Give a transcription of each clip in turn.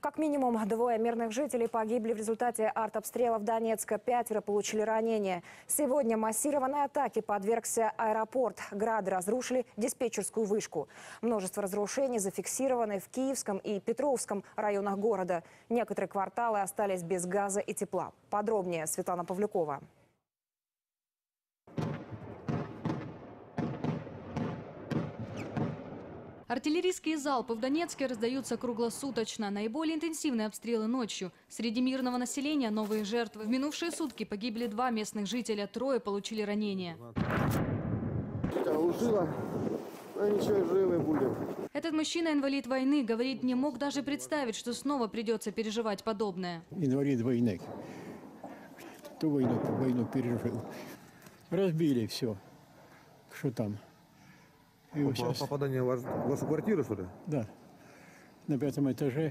Как минимум двое мирных жителей погибли в результате артобстрелов Донецка. 5 получили ранения. Сегодня массированной атаке подвергся аэропорт. Грады разрушили диспетчерскую вышку. Множество разрушений зафиксированы в Киевском и Петровском районах города. Некоторые кварталы остались без газа и тепла. Подробнее Светлана Павлюкова. Артиллерийские залпы в Донецке раздаются круглосуточно. Наиболее интенсивные обстрелы ночью. Среди мирного населения новые жертвы. В минувшие сутки погибли 2 местных жителя, 3 получили ранения. Этот мужчина, инвалид войны, говорит, не мог даже представить, что снова придется переживать подобное. Инвалид войны. Ту войну пережил. Разбили все, что там. Попадание в вашу квартиру, что ли? Да. На 5-м этаже.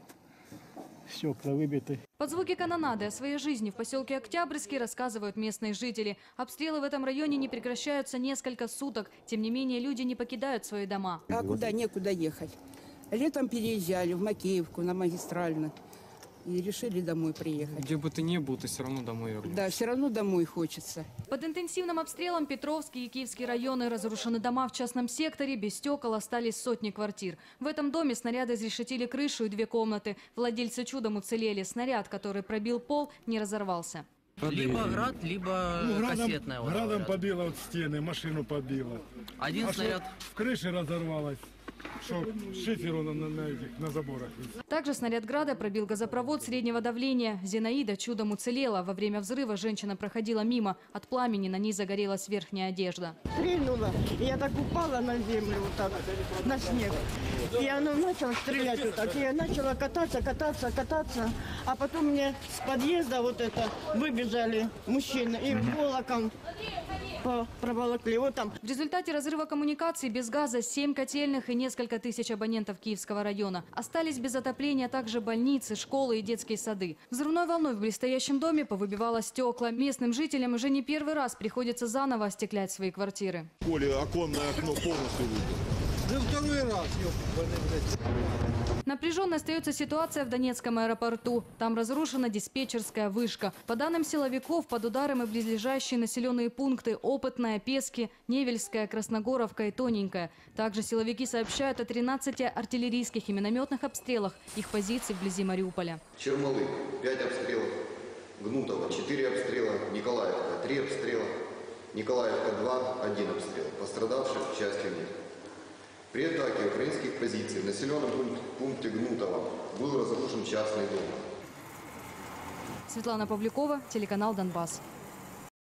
Стекла выбиты. Под звуки канонады о своей жизни в поселке Октябрьский рассказывают местные жители. Обстрелы в этом районе не прекращаются несколько суток. Тем не менее, люди не покидают свои дома. А куда некуда ехать? Летом переезжали в Макеевку на Магистральную. И решили домой приехать. Где бы ты ни был, ты все равно домой вернешься. Да, все равно домой хочется. Под интенсивным обстрелом Петровский и Киевский районы, разрушены дома в частном секторе, без стекол остались сотни квартир. В этом доме снаряды изрешетили крышу и 2 комнаты. Владельцы чудом уцелели. Снаряд, который пробил пол, не разорвался. Либо град, либо кассетная. Градом побило от стены, машину побило. Один снаряд. В крыше разорвалось. Что шиферу на заборах. Также снаряд града пробил газопровод среднего давления. Зинаида чудом уцелела. Во время взрыва женщина проходила мимо. От пламени на ней загорелась верхняя одежда. Стрельнула, и я так упала на землю, вот так, на снег. И оно начало стрелять вот так. И я начала кататься. А потом мне с подъезда вот это выбежали мужчины и волоком проволокли. Вот там. В результате разрыва коммуникаций без газа 7 котельных и несколько тысяч абонентов Киевского района. Остались без отопления также больницы, школы и детские сады. Взрывной волной в близстоящем доме повыбивало стекла. Местным жителям уже не первый раз приходится заново остеклять свои квартиры. Поле, оконное окно полностью выбито. Ну, второй раз, Напряженной остается ситуация в Донецком аэропорту. Там разрушена диспетчерская вышка. По данным силовиков, под ударом и близлежащие населенные пункты Опытная, Пески, Невельская, Красногоровка и Тоненькая. Также силовики сообщают о 13 артиллерийских и минометных обстрелах их позиций вблизи Мариуполя. Чермалы 5 обстрелов, Гнутово 4 обстрела, Николаевка 3 обстрела, Николаевка 2, 1 обстрел. Пострадавших, к счастью, нет. При атаке украинских позиций в населенном пункте Гнутово был разрушен частный дом. Светлана Павлюкова, телеканал «Донбасс».